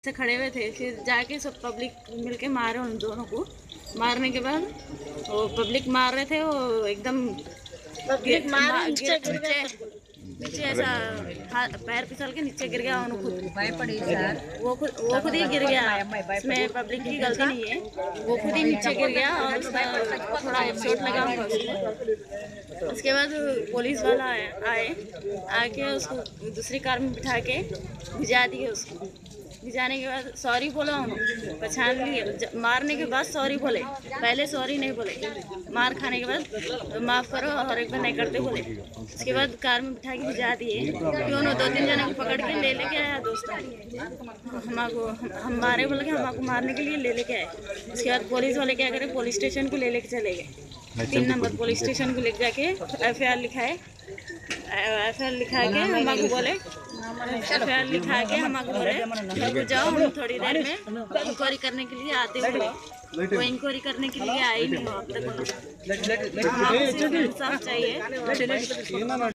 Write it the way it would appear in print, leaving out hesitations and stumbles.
से खड़े हुए थे। फिर जाके सब पब्लिक मिलके मारे उन दोनों को। मारने के बाद वो पब्लिक मार रहे थे, वो एकदम नीचे ऐसा पैर फिसल के नीचे गिर गया। वो खुद ही गिर गया। इसमें पब्लिक की गलती नहीं है, वो खुद ही नीचे गिर गया और उसका थोड़ा चोट लगा हुआ उसको। उसके बाद पुलिस वाला आए, आके उसको दूसरी कार में बिठा के भिजा दिए उसको। भिजाने के बाद सॉरी बोला, उन्होंने पहचान लिए। मारने के बाद सॉरी बोले, पहले सॉरी नहीं बोले। मार खाने के बाद माफ़ करो और एक बार नहीं करते बोले। उसके बाद कार में बिठा के भिजा दिए। फिर उन्होंने 2-3 जने को पकड़ के लेके आया दोस्त हमको। हम मारे बोले कि हमको मारने के लिए लेके आए। उसके बाद पुलिस वाले क्या करे, पुलिस स्टेशन को लेके चले गए। 3 नंबर पुलिस स्टेशन को लेके जाके FIR लिखाए। FIR लिखा के हमको बोले, FIR लिखा के हमको बोले घर जाओ, हम थोड़ी देर में इंक्वायरी करने के लिए आते हुए। वो इंक्वायरी करने के लिए आई नहीं हो अब तक। हमको इंसाफ चाहिए।